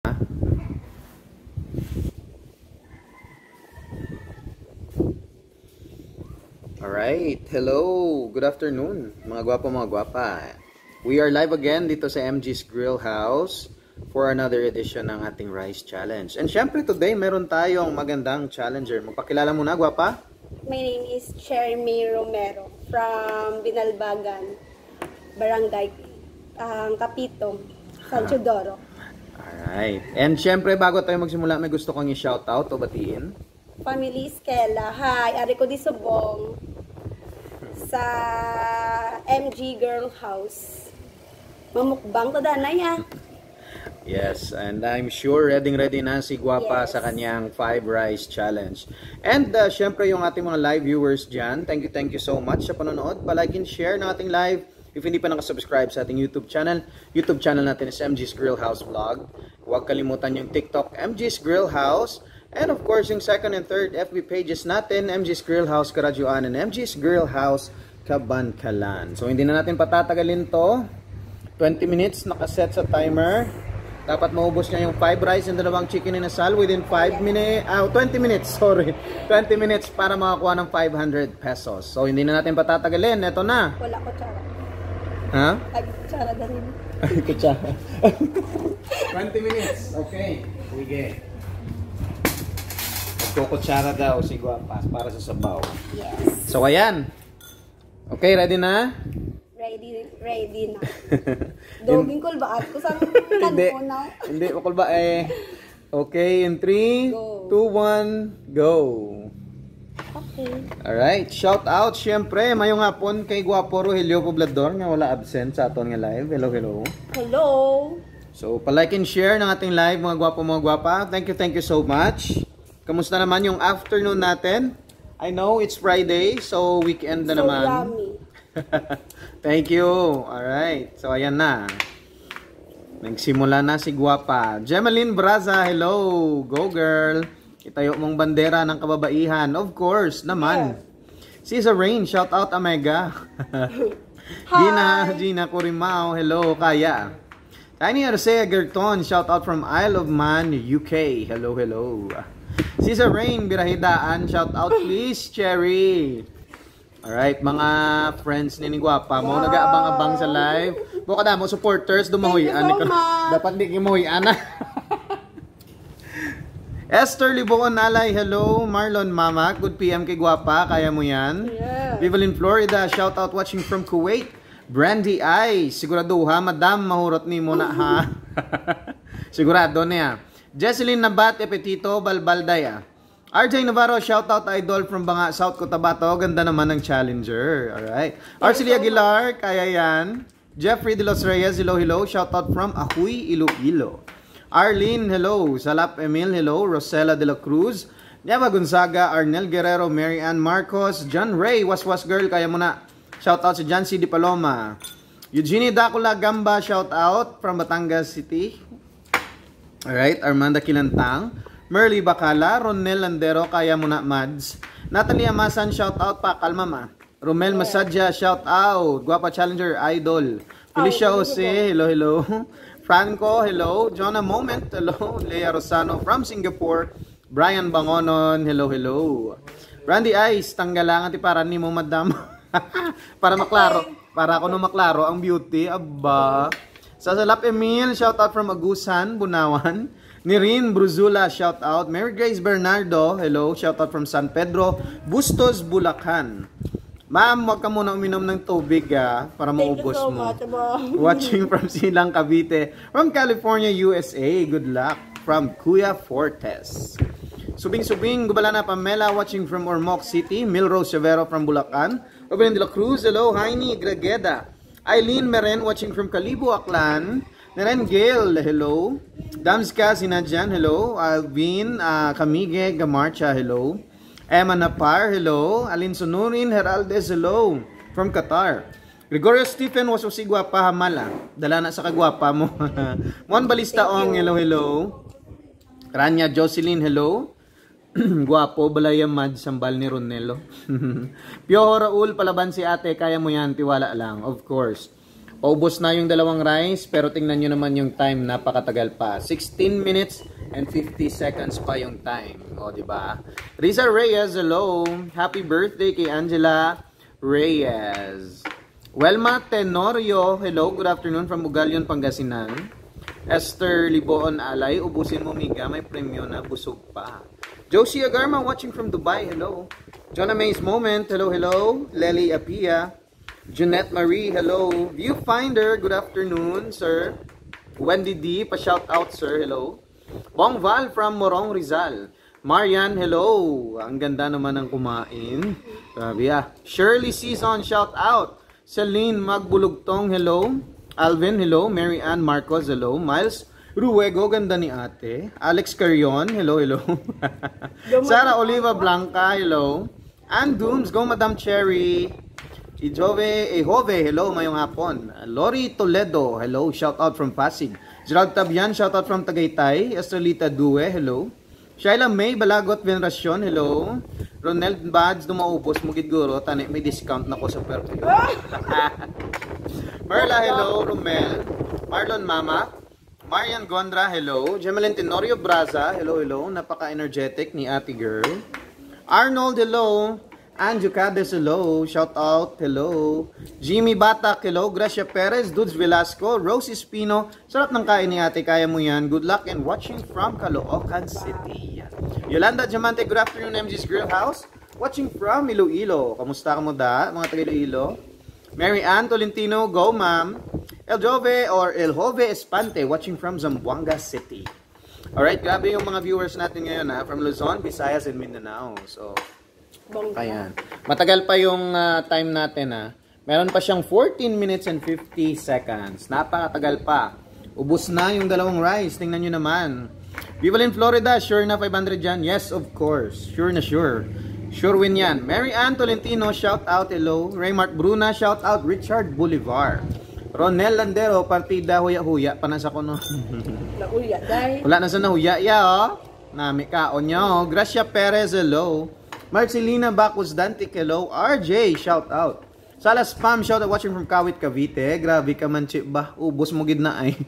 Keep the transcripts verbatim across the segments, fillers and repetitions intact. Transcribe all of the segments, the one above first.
Alright, hello, good afternoon mga gwapa mga gwapa. We are live again dito sa M G's Grill House for another edition ng ating Rice Challenge. And syempre today meron tayong magandang challenger. Magpakilala muna gwapa. My name is Cherry May Romero from Binalbagan, Barangay uh, Capitong, San Teodoro. Alright, and syempre bago tayo magsimula may gusto kong i-shoutout o batiin. Family Skela, hi, ari ko di subong sa M G Girl House. Mamukbang to danay ah. Yes, and I'm sure ready ready na si Gwapa Yes. sa kanyang five rice challenge. And uh, syempre yung ating mga live viewers dyan, thank you, thank you so much sa panonood. Palike and share ng ating live. If hindi pa nakasubscribe sa ating YouTube channel, YouTube channel natin is M G's Grill House Vlog. Huwag kalimutan yung TikTok, M G's Grill House. And of course, yung second and third F B pages natin, M G's Grill House Karajuan and M G's Grill House Kabankalan. So, hindi na natin patatagalin to. twenty minutes nakaset sa timer. Dapat maubos niya yung five rice and dalawang chicken inasal within five minutes, ah, twenty minutes, sorry. twenty minutes para makakuha ng five hundred pesos. So, hindi na natin patatagalin. Ito na. Wala ko tsara. Ha? Ay, tsara ganun. Ay, kutsara. twenty minutes. Okay. Sige. Kukutsara daw si Gwapa para sa sabaw. Yes. So, ayan. Okay, ready na? Ready, ready na. Doging ko ba at ko sa Hindi. kanto na? Hindi, bakul ba eh. Okay, in three, two, one, go. Okay. Alright, shout out syempre, mayong hapon kay Gwapo Rogelio Poblador nga wala absent sa aton nga live. Hello, hello. Hello. So, palike and share ng ating live mga Gwapo mga Gwapa. Thank you, thank you so much. Kamusta naman yung afternoon natin? I know it's Friday, so weekend na So naman. yummy. Thank you. Alright. So, ayan na. Nagsimula na si Gwapa. Gemaline Braza, hello. Go girl. Itayo mong bandera ng kababaihan. Of course, naman. Cesar Rain, shout out Omega. Gina, Gina Curimao, hello. Kaya. Tiny Arcea Gerton, shout out from Isle of Man, U K. Hello, hello. Cesar Rain, Birahidaan, shout out please, Cherry. Alright, mga friends ni ni Gwapa, mo nag-aabang-abang sa live. Buka na mo, supporters, dumahuyan. Thank you so much. Dapat di kimuhuyan na. Esther Liboon Alay, hello. Marlon Mama, good P M kay Gwapa, kaya mo yan. Yeah. Vivalin Florida, shout out watching from Kuwait. Brandy I, sigurado ha, madam, mahurot ni mo na ha. Sigurado niya. Jesseline Nabat, Epetito, Balbalday ah. R J Navarro, shoutout idol from Banga, South Cotabato. Ganda naman ng challenger. Alright. Arcely Aguilar, kaya yan. Jeffrey De Los Reyes, hello, hello. Shoutout from Ahuy, Iloilo. Arlene, hello. Salap Emil, hello. Rosella De La Cruz. Nieva Gonzaga, Arnel Guerrero, Mary Ann Marcos. John Ray, Waswas Girl, kaya mo na. Shoutout si John C. Di Paloma. Eugenie Dacula Gamba, shoutout from Batangas City. Alright. Armanda Kilantang. Merly Bacala, Ronel Landero, kaya mo na Mads. Natalie Amasan, shout out pa, kalma ma. Romel Masadja, shout out. Gwapa Challenger, idol. Felicia Jose, hello, hello. Franco, hello. Jonah Moment, hello. Lea Rosano from Singapore. Brian Bangonon, hello, hello. Randy Ice, tanggalangan ti para ni mo, madam. Para maklaro. Para ako no maklaro ang beauty, abba. Sasalap Emil, shout out from Agusan, Bunawan. Nirin Bruzula, shout out. Mary Grace Bernardo, hello, shout out from San Pedro, Bustos, Bulacan. Ma'am, wag ka muna uminom ng tubig ah, para maubos so mo. much, Watching from Silang Cavite, from California, U S A. Good luck from Kuya Fortes. Subing-subing, Gubalana Pamela, watching from Ormoc City. Milrose Severo from Bulacan. Robin de la Cruz, hello. Heini Gregeda. Eileen Meren, watching from Kalibo, Aklan. Naren Gail, hello. Damska Sinadjan, hello. Alvin uh, Camige Gamarcha, hello. Emma Napar, hello. Alin Sunurin Heraldez, hello. From Qatar. Gregorio Stephen Wasusi Gwapa Hamala. Dala na sa kagwapa mo. Mon Balista Ong, hello, hello. Rania Jocelyn, hello. Guwapo, balaya mad, sambal ni Ronelo. Pio Raul, palaban si ate, kaya mo yan, tiwala lang, of course. Paubos na yung dalawang rice, pero tingnan nyo naman yung time, napakatagal pa. sixteen minutes and fifty seconds pa yung time. O, di ba? Riza Reyes, hello. Happy birthday kay Angela Reyes. Welma Tenorio, hello. Good afternoon from Ugalion, Pangasinan. Esther Liboon Alay, ubusin mo miga, may premyo na, busog pa. Josie Agarma watching from Dubai, hello. Jonah May's Moment, hello, hello. Lely Apia. Jeanette Marie, hello. Viewfinder, good afternoon, sir. Wendy D, pa-shout out, sir, hello. Bong Val from Morong Rizal. Marian, hello. Ang ganda naman ng kumain. Grabe ah. Shirley Season, shout out. Celine Magbulugtong, hello. Alvin, hello. Mary Ann Marcos, hello. Miles Ruego, ganda ni ate. Alex Carion, hello, hello. Sara Oliva Blanca, hello. Ann Dooms, go Madam Cherry. Si Jove Ehove, hello, mayong hapon. Lori Toledo, hello, shout out from Pasig. Gerald Tabian, shout out from Tagaytay. Estrelita Due, hello. Shaila May Balagot Veneracion, hello. Ronald Bads, dumaubos mo guro, tani may discount na ko sa perfume. Merla, hello. Romel. Marlon Mama. Marian Gondra, hello. Gemelin Tenorio Braza, hello, hello. Napaka-energetic ni ate girl. Arnold, hello. Anjo Cades, hello. Shout out, hello. Jimmy Batak, hello. Gracia Perez, Dudes Velasco, Rose Espino. Sarap ng kain ni ate, kaya mo yan. Good luck and watching from Caloocan City. Yolanda Diamante, good afternoon, M G's Grill House. Watching from Iloilo. Kamusta ka mo da, mga taga Iloilo? Mary Ann Tolentino, go ma'am. El Jove or El Jove Espante, watching from Zamboanga City. Alright, grabe yung mga viewers natin ngayon ha, from Luzon, Visayas, and Mindanao. So, ayan. Matagal pa yung uh, time natin ha. Meron pa siyang fourteen minutes and fifty seconds. Napakatagal pa. Ubus na yung dalawang rice. Tingnan nyo naman. Vivalin Florida, sure na five hundred yan? Yes, of course. Sure na sure. Sure win yan. Mary Ann Tolentino, shout out, hello. Raymart Bruna, shout out. Richard Bolivar. Ronel Landero, partida huya-huya. Panasa ko no. Nahuya, dahil. Wala na sa nahuya. Ya, oh. Nami kaon nyo. Gracia Perez, hello. Marcelina Bacus Dantic, hello. R J, shout out. Salas Spam, shout out watching from Kawit, Cavite. Grabe ka man, chip ba? Ubos mo gid na ay.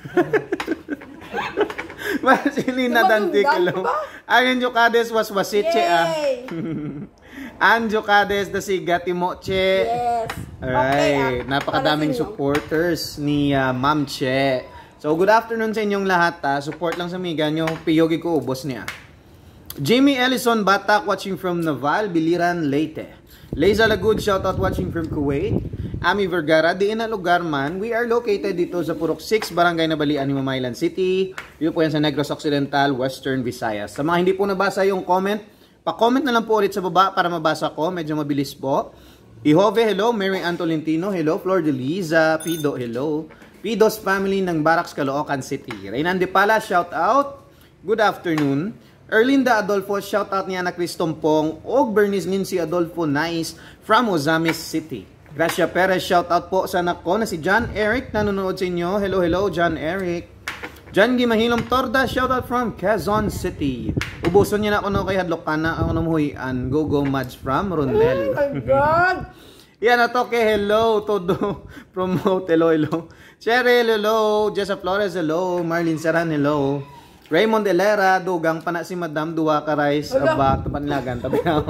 Marcelina Dantic, hello. Anjo Cades was wasiche ah. Anjo Cades da si Gatimoche. Yes. Alright, okay, ah. napakadaming supporters ni uh, Ma'am Che. So good afternoon sa inyong lahat ha. Support lang sa miga nyo. Piyogi ko ubos niya. Jamie Ellison Batak watching from Naval, Biliran, Leyte. Leiza Lagud, shoutout watching from Kuwait. Ami Vergara, diin na lugar man. We are located dito sa Purok six, Barangay Nabalian, Mamaylan City. Dito po yan sa Negros Occidental, Western Visayas. Sa mga hindi po nabasa yung comment, pa-comment na lang po ulit sa baba para mabasa ko. Medyo mabilis po. Ihove, hello. Mary Ann Tolentino, hello. Flor de Liza, Pido, hello. Pido's family ng Barracks, Caloocan City. Reynan De Pala, shoutout. Good afternoon. Erlinda Adolfo, shoutout niya na Cristompong. Og Bernice Nincy Adolfo Nice from Ozamis City. Gracia Perez, shoutout po sa anak ko na si John Eric. Nanonood sa inyo. Hello, hello, John Eric. John Gimahilom Torda, shoutout from Quezon City. Ubuson niya na ako no kay Hadlokana. Ako namuhuyan. Go, go, Mads from Ronel. Oh my God! Yan na to kay hello. Todo promote. Hello, hello. Cheryl, hello. Jessa Flores, hello. Marlene Saran, hello. Raymond Elera, dugang pa na si Madam Duwa Karais, aba, tapanlagan, tabi na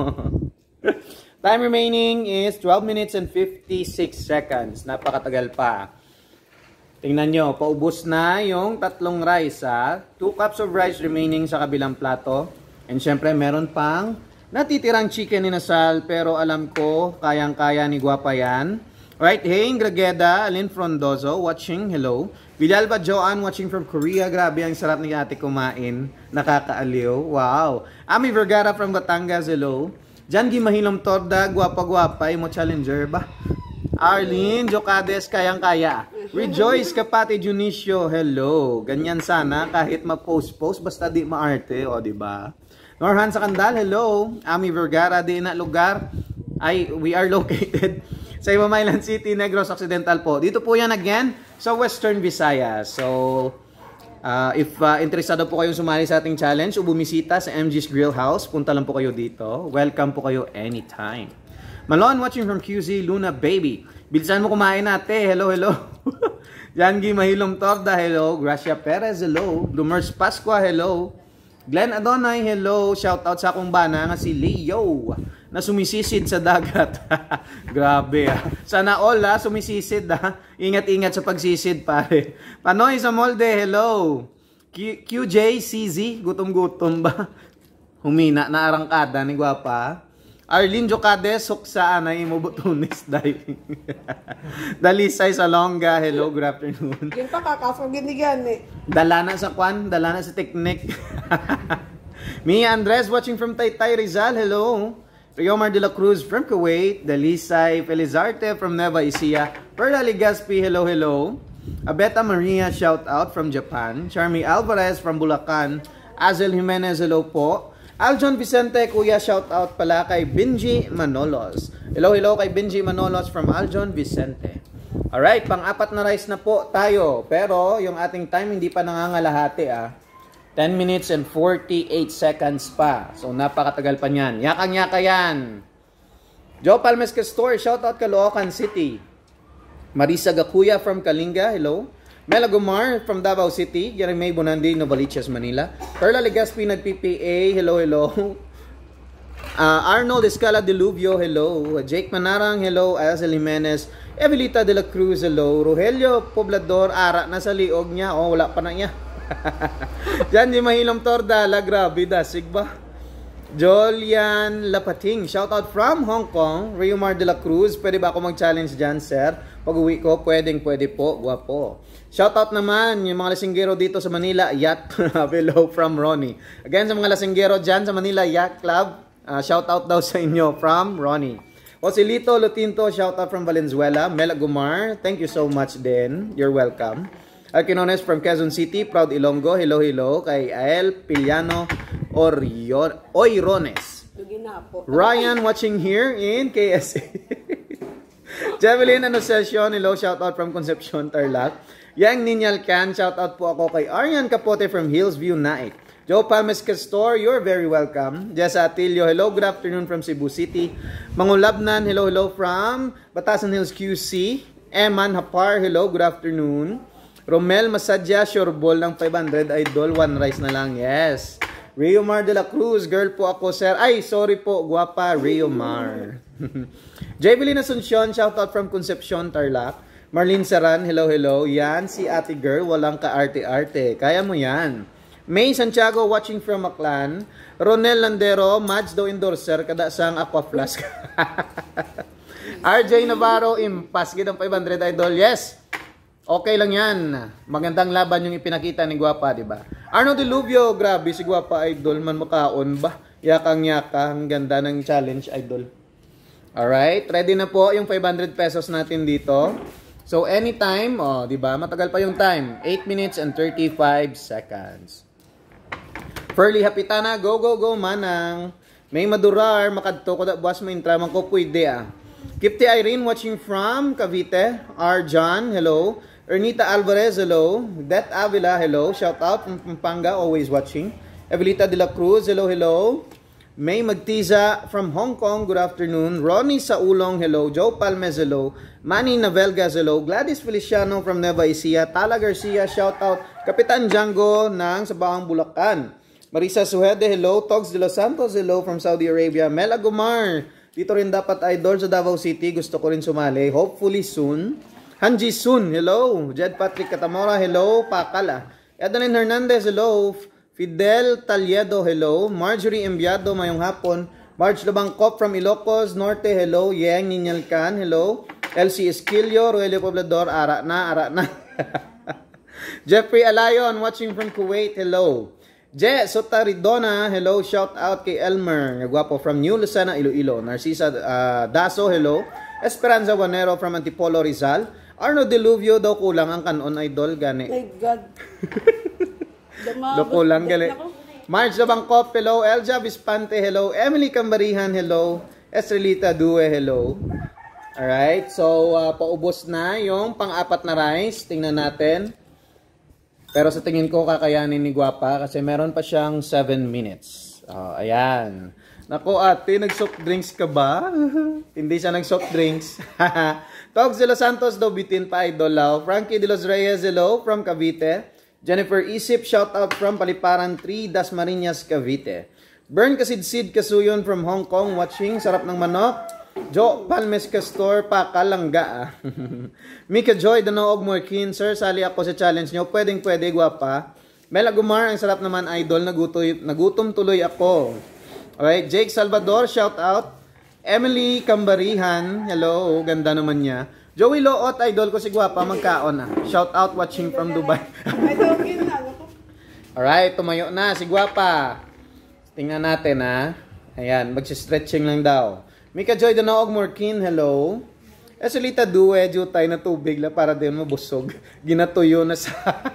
Time remaining is twelve minutes and fifty-six seconds. Napakatagal pa. Tingnan nyo, paubos na yung tatlong rice ha. Two cups of rice remaining sa kabilang plato. And syempre, meron pang natitirang chicken inasal, pero alam ko, kayang-kaya ni Guapa yan. Right, hey, Grageda, Alin Frondozo, watching, hello. Villalba Joanne, watching from Korea. Grabe, ang sarap ni ate kumain. Nakakaaliw. Wow. Ami Vergara from Batangas, hello. Jan Gimahilom Torda, guwapa-guwapa, mo challenger ba? Arlene Jocades, kayang-kaya. Rejoice Kapati Junicio, hello. Ganyan sana, kahit ma-post-post, basta di maarte, o, diba? Norhan sa Kandal, hello. Ami Vergara, di na lugar. Ay, we are located sa Mamaylan City, Negros Occidental po. Dito po yan again sa Western Visayas. So, uh, if uh, interesado po kayong sumali sa ating challenge o bumisita sa M G's Grill House, punta lang po kayo dito. Welcome po kayo anytime. Malon watching from Q Z, Luna Baby. Bilisan mo kumain ate. Hello, hello. Jangi Mahilom Torda, hello. Gracia Perez, hello. Blumers Pasqua, hello. Glenn Adonai, hello. Shout out sa akong bana nga si Leo na sumisisid sa dagat. Grabe ah. Sana all ah, sumisisid ah. Ingat-ingat sa pagsisid pare. Panoy sa molde, hello. Q QJ C Z, gutom-gutom ba? Humina na arangkada ni gwapa. Arlene Jocades, suksa na imubutunis diving. Dalisay Salonga, hello, good afternoon. Yung pa kakasugin ni Gani. Dala na sa kwan, dala na sa teknik. Mia Andres watching from Taytay Rizal, hello. Riomar de la Cruz from Kuwait. Dalisay Felizarte from Nueva Ecija. Perla Ligaspi, hello, hello. Abeta Maria, shout out from Japan. Charmy Alvarez from Bulacan. Azel Jimenez, hello po. Aljon Vicente, kuya, shout out pala kay Benji Manolos. Hello, hello kay Benji Manolos from Aljon Vicente. Alright, pang-apat na rice na po tayo. Pero yung ating time hindi pa nangangalahati ah. ten minutes and forty-eight seconds pa. So napakatagal pa niyan. Yakang-yaka yan. Joe Palmes Castor, shout out Caloocan City. Marisa Gakuya from Kalinga, hello. Mela Gumar from Davao City. Jeremy Bonandi, Novaliches, Manila. Perla Legaspi, nag-P P A. Hello, hello. Uh, Arnold Escala Diluvio, hello. Jake Manarang, hello. Azel Jimenez. Evelita de la Cruz, hello. Rogelio Poblador, ara na sa liog niya. Oh, wala pa na niya. Diyan, di mahilom torda. La grabe, dasig ba? Jolian Lapating, shout out from Hong Kong. Riomar de la Cruz, pwede ba ako mag-challenge dyan, sir? Pag uwi ko, pwedeng pwede po. Guwapo. Shoutout naman yung mga lasinggero dito sa Manila Yacht Club. Hello from Ronnie. Again, sa mga lasinggero dyan sa Manila Yacht Club, uh, shoutout daw sa inyo from Ronnie. Joselito Lutinto, shoutout from Valenzuela. Mela Gumar, thank you so much din. You're welcome. Alquinones from Quezon City, Proud Ilonggo. Hello, hello. Kay Ael Piliano Orion, Oirones. Ryan watching here in K S A. Javelin Anosession, hello, shoutout from Concepcion, Tarlac. Yang Ninyal Can, shoutout po ako kay Aryan Capote from Hillsview, Naik. Joe Palmes Castor, you're very welcome. Jessa Atilio, hello, good afternoon from Cebu City. Mangulabnan, hello, hello from Batasan Hills Q C. Eman Hapar, hello, good afternoon. Romel Masadya, sureball ng five hundred, idol, one rice na lang, yes. Riomar de la Cruz, girl po ako, sir. Ay, sorry po, guwapa, Riomar. Javelin Asuncion, shoutout from Concepcion, Tarlac. Marlene Saran, hello, hello. Yan, si ate girl, walang ka-arte-arte. Kaya mo yan. May Santiago, watching from Aklan. Ronel Landero, match daw endorser, kada sang aqua flask. R J Navarro, impas, gidang five hundred, idol. Yes, okay lang yan. Magandang laban yung ipinakita ni Guapa, di ba? Arno Diluvio, grabe, si Guapa, idol. Man makaon ba? Yakang-yaka, ang ganda ng challenge, idol. Alright, ready na po yung five hundred pesos natin dito. So, anytime, oh, di ba? Matagal pa yung time. eight minutes and thirty-five seconds. Furly Hapitana, go, go, go, manang. May madurar, makadto ko da, buwas mo intraman ko, pwede ah. Kipti Irene, watching from Cavite. R. John, hello. Ernita Alvarez, hello. Det Avila, hello. Shout out from Pampanga, always watching. Evelita de la Cruz, hello, hello. May Magtiza from Hong Kong, good afternoon. Ronnie Saulong, hello. Joe Palmes, hello. Manny Navelgas, hello. Gladys Feliciano from Nueva Ecija. Tala Garcia, shout out. Kapitan Django ng Sabahang Bulacan. Marisa Suhede, hello. Togs de los Santos, hello from Saudi Arabia. Mela Gumar, dito rin dapat idol sa Davao City. Gusto ko rin sumali. Hopefully soon. Hanji Sun, hello. Jed Patrick Catamora, hello. Pakala. Edanin Hernandez, hello. Fidel Taliedo, hello. Marjorie Embiado, mayong hapon. Marge Labangkop from Ilocos Norte, hello. Yang Ninyalcan, hello. L C Esquilio, Rogelio Poblador, ara na, ara na. Jeffrey Alayon, watching from Kuwait, hello. Je Sotaridona, hello. Shout out kay Elmer, nagwapo from New Lucena, Iloilo. Narcisa uh, Daso, hello. Esperanza Wanero from Antipolo, Rizal. Arno Diluvio, daw kulang ang kanon, idol, gani. My God. Doko lang gali. Marge Labangkop, hello. Elja Vispante, hello. Emily Cambarihan, hello. Estrelita Due, hello. Alright, so uh, paubos na yung pang-apat na rice. Tingnan natin. Pero sa tingin ko kakayanin ni Guapa kasi meron pa siyang seven minutes. Uh, ayan. Nako ate, nag-soft drinks ka ba? Hindi siya nag-soft drinks. Togs de los Santos daw bitin pa idol lao. Frankie de los Reyes, hello from Cavite. Jennifer Isip, shout out from Paliparan three, Dasmariñas, Cavite. Bern Kasidsid Kasuyon from Hong Kong watching. Sarap ng manok. Jo Palmes Castor, pakalangga ah. Mika Joy, Danoog Morkin, sir, sali ako sa challenge nyo. Pwedeng pwede, guwapa. Mela Gumar, ang sarap naman idol. Nagutoy, nagutom tuloy ako. Alright, Jake Salvador, shout out. Emily Kambarihan, hello, ganda naman niya. Joey Loot, idol ko si guwapa, magkaon ah. Shout out watching from Dubai. Alright, tumayo na si guwapa. Tingnan natin ah. Ayan, magsi-stretching lang daw. Mika Joy Danoog Morkin, hello. Esolita Due, jutay na tubig la para din mabusog. Ginatuyo na sa...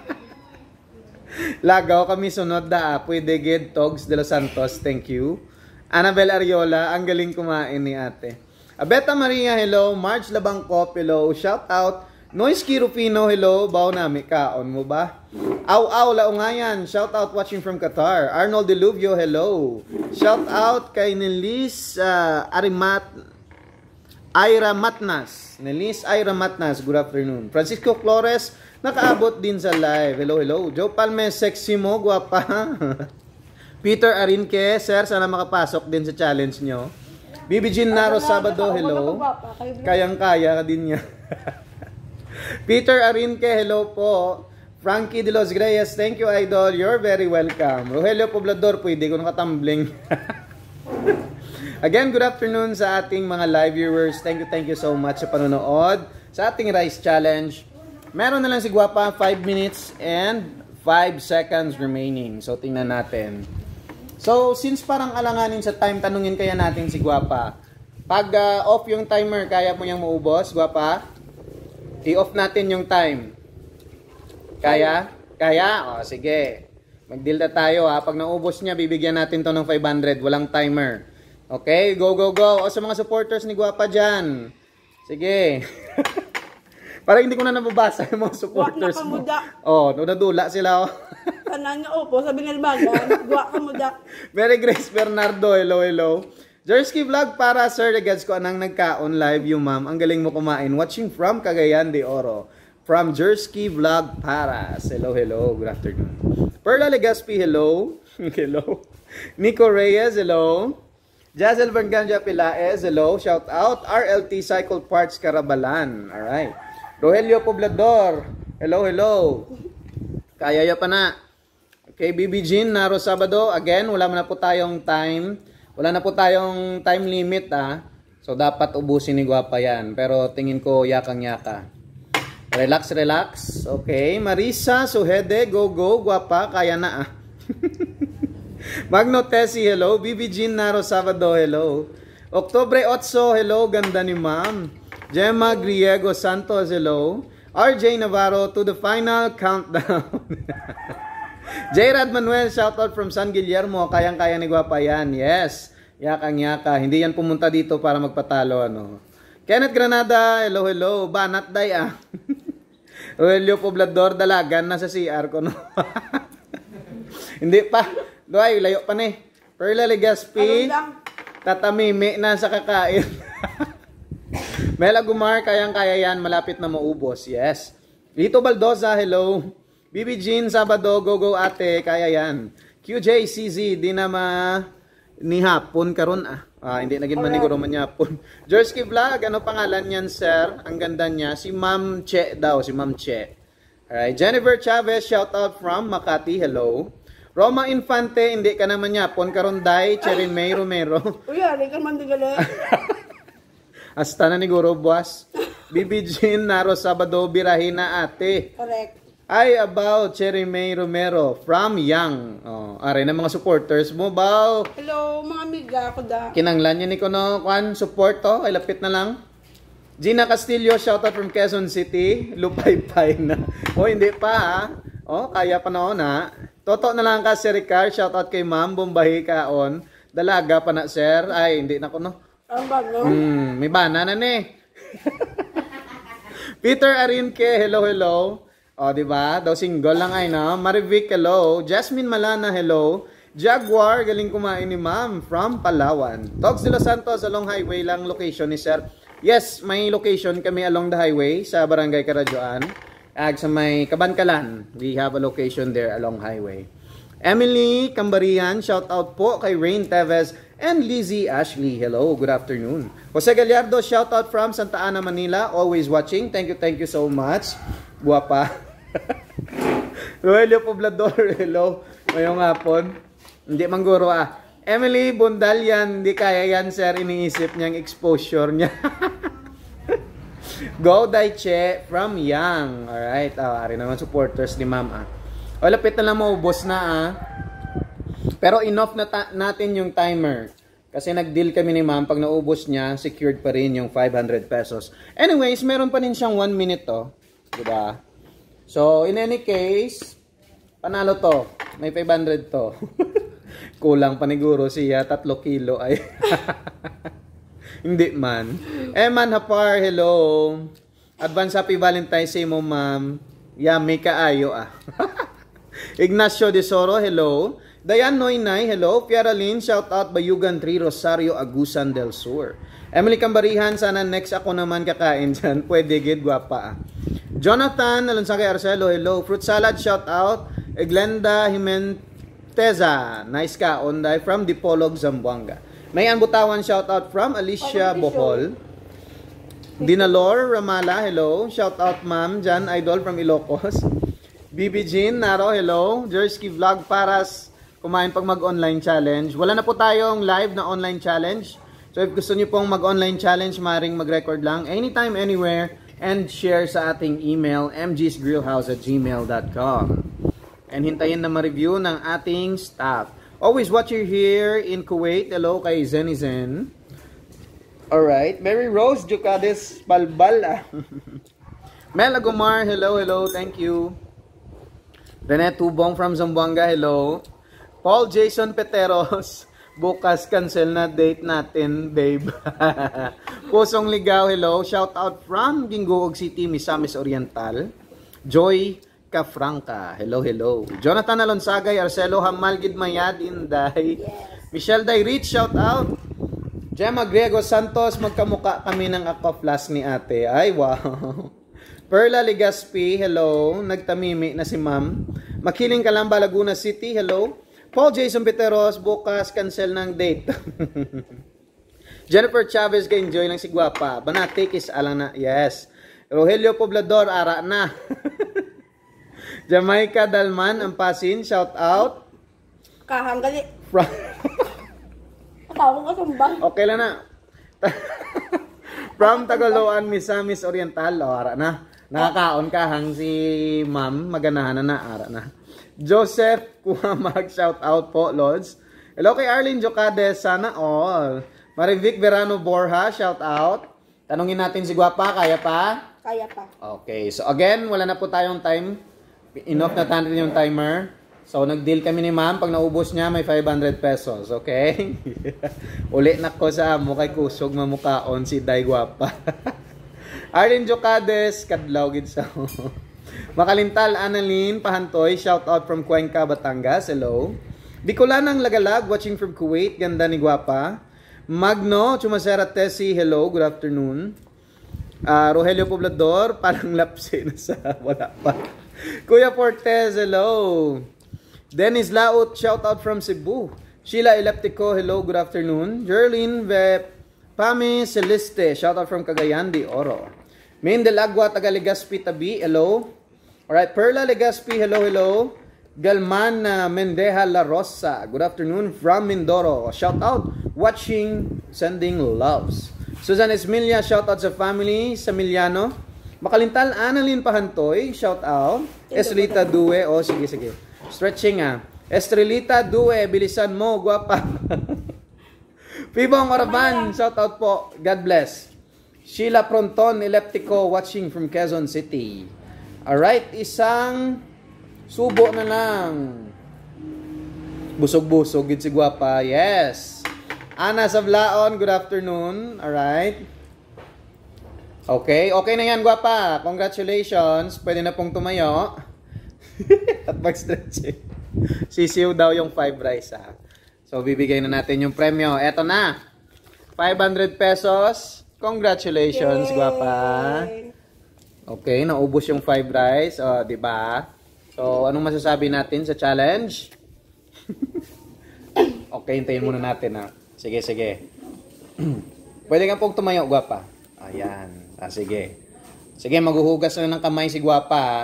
Lagaw kami sunod da ah. Pwede gid Togs de los Santos, thank you. Annabel Ariola, ang galing kumain ni ate. Abeta Maria, hello. Marge Labangkop, hello. Shout out. Noisky Rufino, hello. Bao nami, kaon mo ba? Aw aw, laungayan. Shout out watching from Qatar. Arnold Deluvio, hello. Shout out kay Nelis uh, Arimat Ira Matnas. Nelis Ira Matnas, good afternoon. Francisco Flores, nakaabot din sa live. Hello, hello. Joe Palme, sexy mo, guwapa. Peter Arinque, sir, sana makapasok din sa challenge nyo. B B Jean Naro, Sabado, hello. Kayang-kaya din niya. Peter Arinque, hello po. Frankie de los Greyes, thank you, idol. You're very welcome. Rogelio Poblador, pwede ko nakatambling. Again, good afternoon sa ating mga live viewers. Thank you, thank you so much sa panonood. Sa ating Rice Challenge, meron na lang si Guapa, five minutes and five seconds remaining. So, tingnan natin. So, since parang alanganin sa time, tanungin kaya natin si Guapa. Pag uh, off yung timer, kaya mo niyang maubos, Guapa? I-off natin yung time. Kaya? Kaya? O, sige. Mag-deal na tayo ha. Pag naubos niya, bibigyan natin to ng five hundred. Walang timer. Okay? Go, go, go. O sa mga supporters ni Guapa dyan. Sige. Parang hindi ko na nababasa yung mga supporters mo. Oh, nadula sila. Oh. Kanan niya, opo, sabi nga libagan, guwa ka mo da. Mary Grace Bernardo, hello, hello. Jersey Vlog para Sir Regads ko anang nagka-on live yung ma'am. Ang galing mo kumain. Watching from Cagayan de Oro. From Jersey Vlog para. Hello, hello. Good afternoon. Perla Legaspi, hello. Hello. Nico Reyes, hello. Jazel Berganja Pilaes, hello. Shout out. R L T Cycle Parts Carabalan. Alright. Rogelio Poblador. Hello, hello. Kaya ya pa na. Okay, B B Jean, Naro Sabado. Again, wala na po tayong time. Wala na po tayong time limit ah. So, dapat ubusin ni Guapa yan. Pero tingin ko yakang-yaka. Relax, relax. Okay, Marisa, Suhede, go, go. Guapa, kaya na ah. Magno Tessie, hello. B B Jean, Naro Sabado, hello. Oktubre eight, hello. Ganda ni ma'am. Gemma Griego Santos, hello. R J Navarro to the final countdown. J. Rad Manuel, shoutout from San Guillermo. Kayang-kaya ni Guapa yan. Yes. Yakang-yaka. Hindi yan pumunta dito para magpatalo. Ano. Kenneth Granada, hello, hello. Banat day ah. Rogelio Poblador, dalagan. Nasa C R ko no. Hindi pa. Doy, layo pa ni. Perla Legaspi. Tatamimi na sa kakain. Mela Gumar, kayang-kaya yan. Malapit na maubos. Yes. Lito Baldoza, hello. B B Jean, Sabado, go, go ate. Kaya yan. Q J C Z, di na ma... Ni hapon karon ah. Ah, hindi naging maniguro man hapon. Jersey Vlog, ano pangalan niyan, sir? Ang ganda niya. Si Ma'am Che daw. Si Ma'am Che. Alright. Jennifer Chavez, shout out from Makati. Hello. Roma Infante, hindi ka naman hapon karon day. Cherin May Romero. Uy, ari ka man digala. Hasta na ni Guro Buwas. B B Jean, Naro Sabado, birahin na ate. Correct. Ay, about Cherry May Romero from Yang. Oh, are na mga supporters mo, bao. Hello, mga amiga ko da. Kinanglan niya ni Kono, kwan, support to. Ay, lapit na lang. Gina Castillo, shoutout from Quezon City. Lupay-pay na. O, oh, hindi pa ha. O, oh, kaya pa na na. Toto na lang ka, Sir Ricard. Shoutout kay Ma'am, Bombahi kaon. Dalaga pa na, sir. Ay, hindi na ko, no. Ang bago. Hmm, may banana na eh. Peter Arinque, hello, hello. O, oh, di ba? Daw single lang ay, no? Marivic, hello. Jasmine Malana, hello. Jaguar, galing kumain ni ma'am from Palawan. Togs de Los Santos, along highway lang location ni sir. Yes, may location kami along the highway sa Barangay Karadyoan. Ag sa may Kabankalan, we have a location there along highway. Emily Cambarian, shout out po kay Rain Teves and Lizzie Ashley. Hello, good afternoon. Jose Gallardo, shout out from Santa Ana, Manila. Always watching. Thank you, thank you so much. Guwapa. Roelio Poblador, hello. Ngayong hapon. Hindi mangguro ah. Emily Bundalian, hindi kaya yan sir. Iniisip niyang exposure niya. Go Daiche from Yang. Alright, oh, ari naman supporters ni ma'am ah. O, lapit na lang maubos na ah. Pero enough na natin yung timer. Kasi nag-deal kami ni ma'am. Pag naubos niya, secured pa rin yung five hundred pesos. Anyways, meron pa rin siyang one minute to. Diba? So, in any case, panalo to. May five hundred to. Kulang paniguro siya. Tatlo kilo ay. Hindi man. Eman Hapar, hello. Advance Happy Valentine's Day mo, ma'am. Yeah, may kaayo ah. Ignacio De Soro, hello. Diane Noynay, hello. Piara Lynn, shout out Bayugan three, Rosario, Agusan del Sur. Emily Cambarihan, sana next ako naman kakain dyan. Pwede, gid, guwapa ah. Jonathan, Alonsake Arcelo, hello. Fruit salad, shout out. Glenda Jimenteza, nice ka, onday from Dipolog, Zamboanga. May Anbutawan, shout out from Alicia Bohol. Dinalor Ramala, hello. Shout out ma'am, Jan Idol from Ilocos. B B Jean Naro, hello. Jersey Vlog Paras, kumain pag mag-online challenge. Wala na po tayong live na online challenge. So if gusto niyo pong mag-online challenge, maring mag-record lang anytime, anywhere, and share sa ating email, m g s grill house at gmail dot com. And hintayin na ma-review ng ating staff. Always watch you here in Kuwait. Hello kay Zenizen. Alright. Mary Rose Jucades Balbal. Mel Agumar, hello, hello. Thank you. Rene Tubong from Zamboanga, hello. Paul Jason Peteros, bukas cancel na date natin, babe. Pusong Ligaw, hello. Shout out from Gingoog City, Misamis Oriental. Joy Kafranca, hello, hello. Jonathan Alonsagay, Arcelo Hamalgid Mayad, Inday. Yes. Michelle Dayrich, shout out. Gemma Griego Santos, magkamuka kami ng Aqua Plus ni ate. Ay, wow. Perla Legaspi, hello. Nagtamimi na si ma'am. Makiling Calamba, Laguna City, hello. Paul Jason Peteros, bukas cancel ng date. Jennifer Chavez, ka-enjoy lang si Guapa. Banatikis, alang na, yes. Rogelio Poblador, ara na. Jamaica Dalman, Ampasin, shout out. Kahanggali. From... Tawag ko sumbang. Okay lang na. From Tagaloan, Misamis Oriental, o, ara na. Nakakaon ka hang si ma'am, maganahan na na, ara na. Joseph Kuhamag, shout out po, Lods. Hello kay Arlene Jocades, sana all. Marivic Verano Borja, shout out. Tanungin natin si Guapa, kaya pa? Kaya pa. Okay, so again, wala na po tayong time. Enough na natin yung timer. So, nag-deal kami ni ma'am. Pag naubos niya, may five hundred pesos. Okay? Uli na ko sa amo kay kusog mamukaon si Day Guapa. Arlene Jocades, kadlaw gid sa Makalintal, Annalyn Pahantoy, shout out from Cuenca, Batangas. Hello. Bicolanang Lagalag, watching from Kuwait. Ganda ni Guapa. Magno, Chumasera Tessie, hello. Good afternoon. Uh, Rogelio Poblador, parang lapse na sa wala pa. Kuya Portez, hello. Dennis Laut, shout out from Cebu. Sheila Eleptico, hello, good afternoon. Jerlyn Vep, Pami Celeste, shout out from Cagayan de Oro. Main del Agua, taga Legazpi Tabi, hello. Alright, Perla Legazpi, hello, hello. Galman uh, Mendeja La Rosa, good afternoon from Mindoro. Shout out, watching, sending loves. Susan Esmilia, shout out sa family, sa Miliano. Makalintal, Annalyn Pahantoy, shout out. Estrelita Due, oh sige, sige. Stretching ah. Estrelita Due, bilisan mo, guwapa. Pibong Oraban, shout out po. God bless. Sheila Pronton, Eleptico, watching from Quezon City. Alright, isang subo na lang. Busog-busog, gid si guwapa. Yes. Ana Sablaon, good afternoon. Alright. Okay, okay na yan, guwapa. Congratulations. Pwede na pong tumayo. At mag-stretching. Sisiw daw yung five rice ha. So bibigay na natin yung premyo. Eto na. five hundred pesos. Congratulations, Yay! guwapa. Okay, naubos yung five rice. O, di ba? So, anong masasabi natin sa challenge? Okay, hintayin muna natin ha. Sige, sige. Pwede ka pong tumayo, guwapa. Ayan. Ah, sige. Sige, maghuhugas na ng kamay si guwapa ha.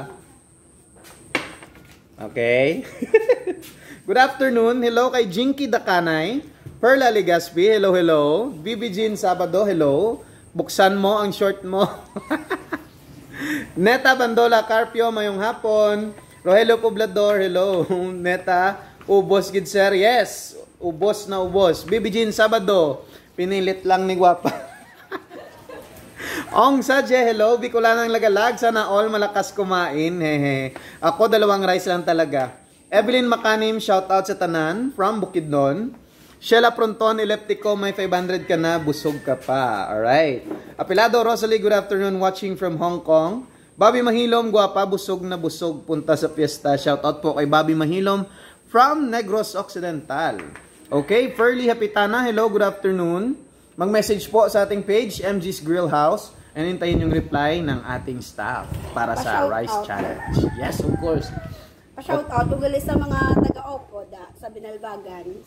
Okay. Good afternoon. Hello kay Jinky Dakanay. Perla Legaspi. Hello, hello. Bibi Jean Sabado. Hello. Buksan mo ang short mo. Neta Bandola Carpio. Mayong hapon. Rogelio Poblador. Hello. Neta. Ubos gid sir. Yes. Ubos na ubos. Bibi Jean Sabado. Pinilit lang ni Guapa. Ong Sadje, hello. Bicolanang Lagalag. Sana all malakas kumain. Hehe. Ako dalawang rice lang talaga. Evelyn Makanim, shout out sa tanan from Bukidnon. Sheila Pronton, Eleptico, may five hundred ka na, busog ka pa. Alright. Apelado Rosalie, good afternoon, watching from Hong Kong. Bobby Mahilom, guwapa, busog na busog, punta sa piyesta. Shout out po kay Bobby Mahilom from Negros Occidental. Okay, Furly Hapitana, hello, good afternoon. Mag-message po sa ating page, M G's Grill House. And hintayin yung reply ng ating staff para sa Rice Challenge. Yes, of course. Pa-shout out ugali sa mga taga-Opo da, sa Binalbagan.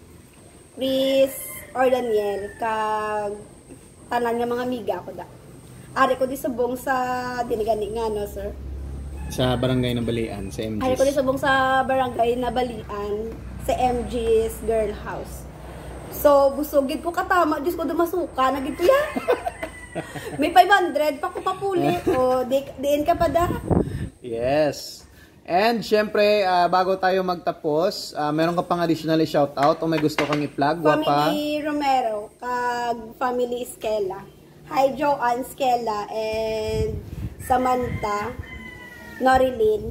Chris or Daniel, kag tanan nga mga amiga ko da. Ari ko di subong sa dinigani nga no, sir. Sa barangay na Balian, sa M G's. Ari ko di subong sa barangay na Balian, sa M G's Girl House. So, busogid ko katama, Diyos ko dumasuka, nagid ko yan. May five hundred pa ko papuli. O, di, diin ka pa da. Yes. And syempre, uh, bago tayo magtapos, uh, meron ka pang additional shoutout o may gusto kang i-plug? Guwapa? Family Romero, kag family Skella. Hi, Joanne Skella and Samantha, Norilyn,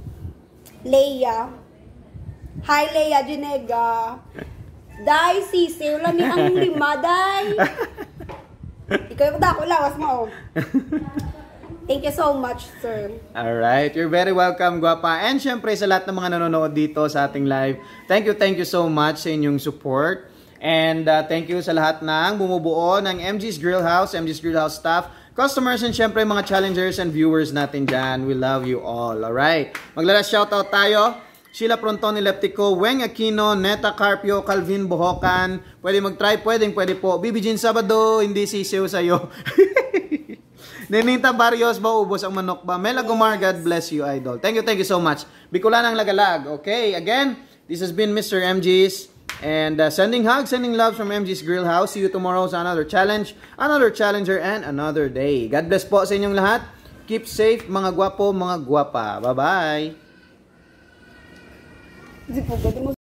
Leia. Hi, Leia Junega. Day, sisiw lang ni ang lima, day. Ikaw yung dako lawas mo. Thank you so much, sir. Alright, you're very welcome, guwapa. And syempre sa lahat ng mga nanonood dito sa ating live, thank you, thank you so much sa inyong support. And uh, thank you sa lahat ng bumubuo ng M G's Grill House, M G's Grill House staff, customers, and syempre mga challengers and viewers natin dyan. We love you all. Alright, maglalas shoutout tayo. Sheila Pronton, Eleptico, Weng Aquino, Neta Carpio, Calvin Bohocan. Pwede mag-try, pwedeng pwede po. Bibi Jean Sabado, hindi sisiw sa'yo. Ninita Barrios, ba ubos ang manok ba? Mela Gomar, God bless you, idol. Thank you, thank you so much. Bicolanang Lagalag. Okay, again, this has been Mister M G's. And uh, sending hugs, sending loves from M G's Grill House. See you tomorrow sa another challenge, another challenger, and another day. God bless po sa inyong lahat. Keep safe, mga gwapo, mga gwapa. Bye-bye.